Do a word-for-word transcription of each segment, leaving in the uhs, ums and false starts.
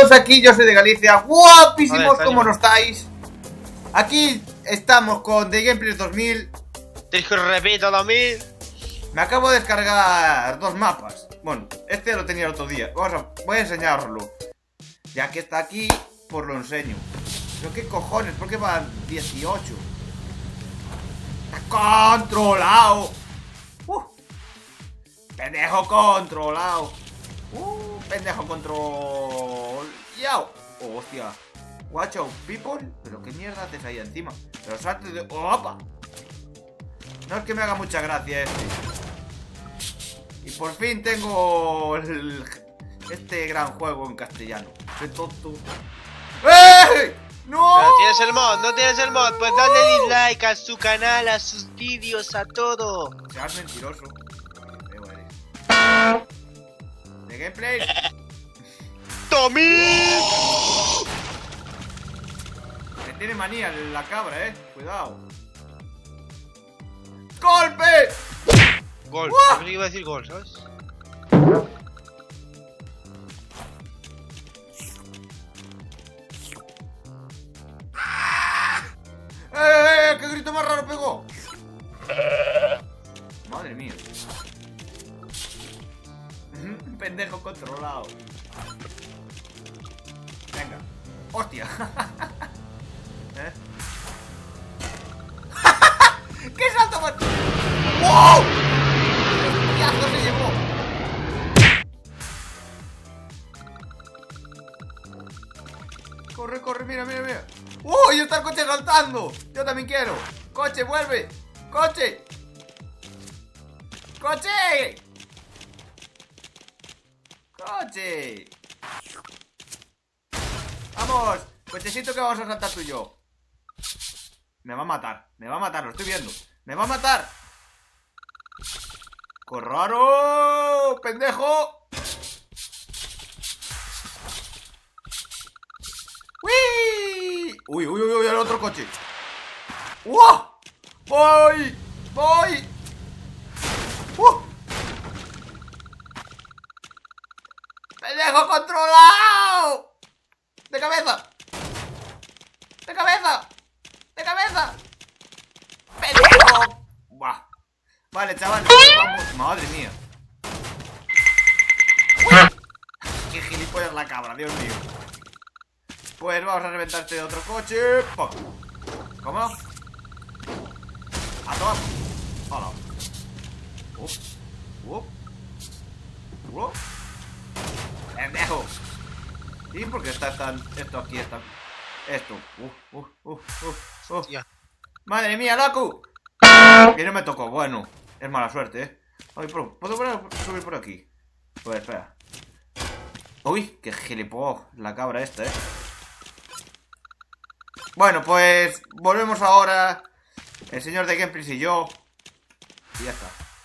todos, aquí yo soy de Galicia. Guapísimos, Vale, ¿cómo no estáis? Aquí estamos con The Gameplays dos mil. Te repito, dos mil. Me acabo de descargar dos mapas. Bueno, este lo tenía el otro día. Vamos a, voy a enseñarlo. Ya que está aquí, pues lo enseño. Pero qué cojones, ¿por qué van dieciocho? Está controlado. Uh, pendejo controlado. Uh, pendejo control. Yao. Oh, hostia. Watch out, people. Pero qué mierda haces ahí encima. Pero salte de. ¡Opa! No es que me haga mucha gracia este. Y por fin tengo el, este gran juego en castellano. Qué tonto. ¡Eh! ¡No! Pero tienes el mod, no tienes el mod. Pues dale dislike a su canal, a sus vídeos, a todo. Seas mentiroso. Feo eres. De gameplay. ¡Tomil! Me tiene manía la cabra, eh. Cuidado. ¡Golpe! Gol. ¡Uah! Yo iba a decir gol, ¿sabes? ¡Eh, eh, eh! ¡Qué grito más raro pegó! Madre mía. Un pendejo controlado. Venga. ¡Hostia! ¿Eh? ¡Qué salto más! ¡Wow! ¡Qué asco se llevó! Corre, corre, mira, mira, mira. ¡Uy! ¡Está el coche saltando! Yo también quiero. ¡Coche, vuelve! ¡Coche! ¡Coche! ¡Coche! ¡Vamos! Cochecito que vamos a saltar tú y yo. Me va a matar, me va a matar, lo estoy viendo. ¡Me va a matar! ¡Corraro! ¡Pendejo! ¡Uy! ¡Uy, uy, uy! ¡El otro coche! ¡Wow! ¡Voy! ¡Voy! ¡Uh! ¡Pendejo controlado! ¡De cabeza! ¡De cabeza! ¡De cabeza! ¡Pendejo! ¡Buah! Vale, chavales, vamos. ¡Madre mía! ¡Uy! ¡Qué gilipollas la cabra, Dios mío! Pues vamos a reventar este otro coche. ¡Pum! ¿Cómo? ¡A tomar! ¡Hola! ¡Up! ¡Up! ¡Up! ¡Pendejo! ¿Y por qué está tan... esto aquí está... esto? ¡Uh! ¡Uh! ¡Uh! ¡Uh! ¡Uh! ¡Madre mía, loco! Que no me tocó, bueno. Es mala suerte, eh. Ay, pero, ¿puedo subir por aquí? Pues espera. Uy, qué gilipollas la cabra esta, eh. Bueno, pues volvemos ahora. El señor de Gameplays y yo. Y ya está.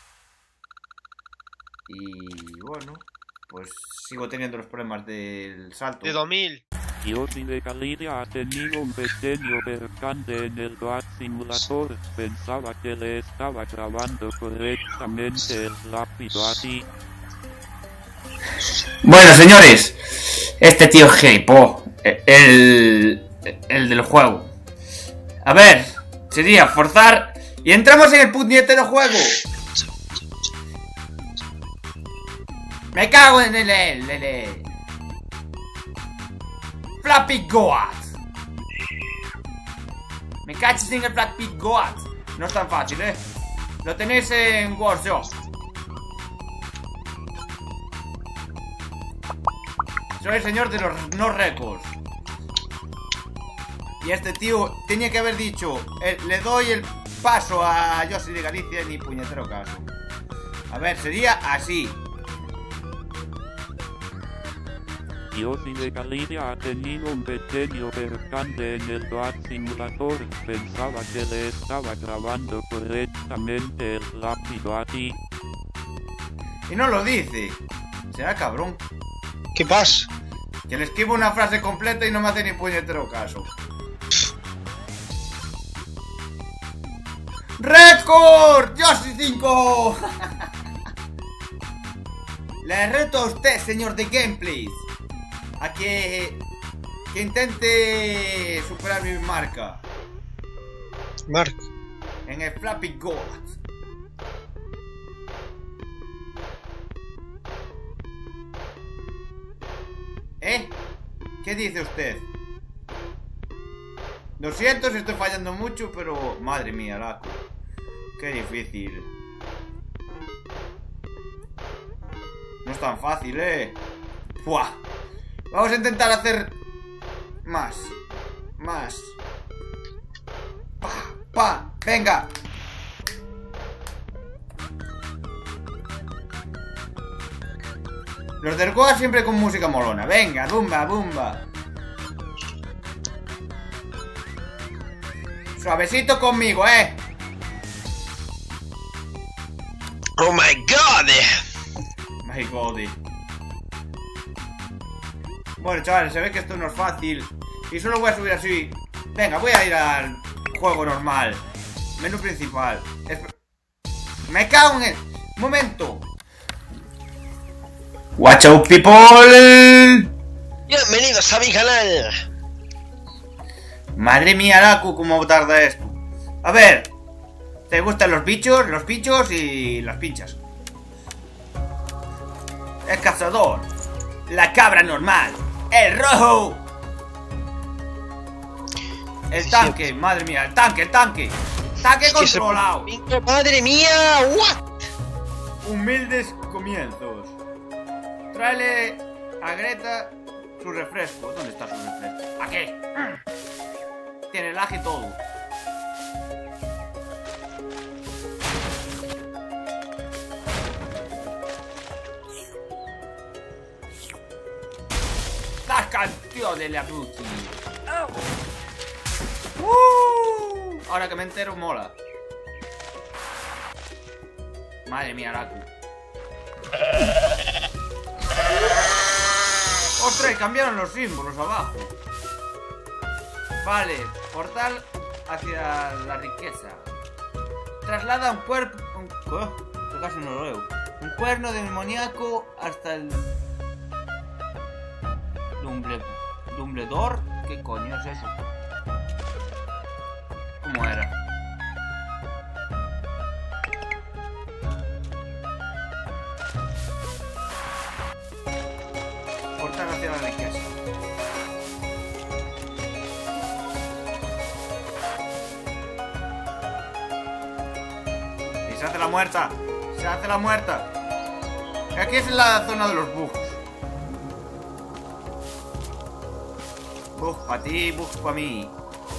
Y bueno, pues sigo teniendo los problemas del salto. De dos mil. Yossi de Galicia ha tenido un pequeño percance en el Flight Simulator. Pensaba que le estaba grabando correctamente el rápido así. Bueno, señores, este tío es gilipollas. El... el del juego. A ver, sería forzar y entramos en el puñetero juego. Me cago en el el, el, el. Flappy Goat. Me cachis en el Flappy Goat. No es tan fácil, eh. Lo tenéis en Workshop. Soy el señor de los no récords. Y este tío tenía que haber dicho, eh, le doy el paso a Yossi de Galicia, ni puñetero caso. A ver, sería así. Yossi de Galicia ha tenido un pequeño percance en el Flight Simulator. Pensaba que le estaba grabando correctamente el rápido así. Y no lo dice. Será cabrón. ¿Qué pasa? Que le escribo una frase completa y no me hace ni puñetero caso. ¡Récord! ¡Yossi cinco! Le reto a usted, señor de Gameplays, a que, que intente superar mi marca Mark. en el Flappy God. ¿Eh? ¿Qué dice usted? Lo siento si estoy fallando mucho, pero... Madre mía, Laku. Qué difícil. No es tan fácil, ¿eh? ¡Buah! Vamos a intentar hacer... Más. Más. ¡Pa! ¡Pa! ¡Venga! Los del Goa siempre con música molona. Venga, bumba, bumba. Suavecito conmigo, eh. Oh my god. My god. Bueno, chavales, se ve que esto no es fácil. Y solo voy a subir así. Venga, voy a ir al juego normal. Menú principal. Esp- Me cago en el... Momento. Watch out, people. Bienvenidos a mi canal. Madre mía, Laku, cómo tarda esto. A ver, ¿te gustan los bichos? Los bichos y las pinchas. El cazador. La cabra normal. El rojo. El tanque, madre mía, el tanque, el tanque. Tanque controlado. Madre mía, what? Humildes comienzos. Tráele a Greta su refresco. ¿Dónde está su refresco? Aquí. Tiene lag y todo. La canción de la Buki. Uh, ahora que me entero, mola. Madre mía, Laku. ¡Ostras! Cambiaron los símbolos abajo. Vale, portal hacia la riqueza. Traslada un cuerpo... Un, ¿qué? Esto casi no lo leo. Un cuerno demoníaco hasta el... Dumble... ¿Dumbledor? ¿Qué coño es eso? ¿Cómo era? Portal hacia la riqueza. Y se hace la muerta. Se hace la muerta. Aquí es la zona de los bugs. Bugs para ti, bugs para mí.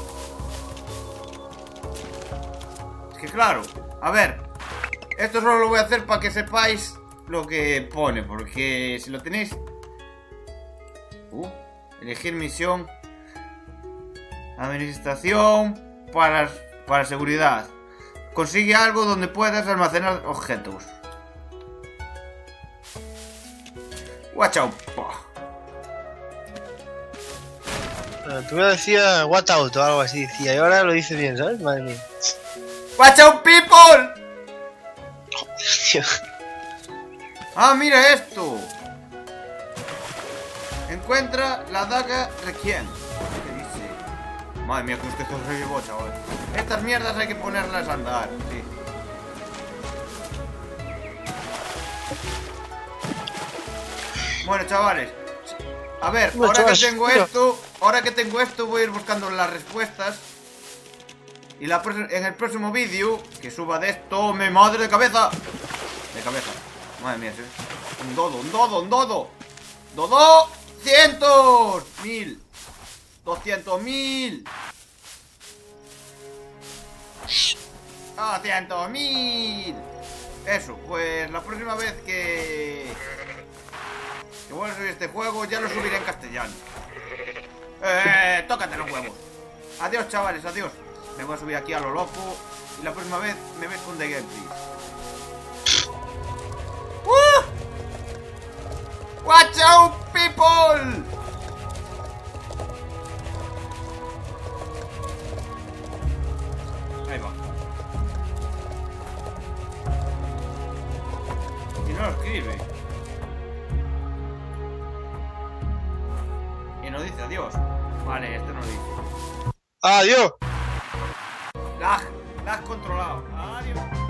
Es que claro, a ver, esto solo lo voy a hacer para que sepáis lo que pone, porque si lo tenéis... Uh, elegir misión. Administración para, para seguridad. Consigue algo donde puedas almacenar objetos. Watch out. Tú me decías what out o algo así, decía, y ahora lo dice bien, ¿sabes? Madre mía. Watch out, people. Tío. Ah, mira esto. Encuentra la daga Requiem. ¿Qué dice? Madre mía, que usted se llevó, chaval. Estas mierdas hay que ponerlas a andar, sí. Bueno, chavales. A ver, Bueno, ahora chavales, que tengo mira. esto, ahora que tengo esto, voy a ir buscando las respuestas. Y la pro- en el próximo vídeo, que suba de esto, me madre de cabeza. De cabeza. Madre mía, sí. Un dodo, un dodo, un dodo. Dodo. Cientos. Mil. Doscientos mil. Doscientos mil. Eso, pues la próxima vez que... Que voy a subir este juego, ya lo subiré en castellano. Eh, tócate los huevos. Adiós, chavales, adiós. Me voy a subir aquí a lo loco. Y la próxima vez me ves con The Gameplay. ¡Uh! ¡Watch out, people! Ahí va. Y no lo escribe. no dice adiós. Vale, este no lo dice. Adiós. Lag, lag controlado. Adiós.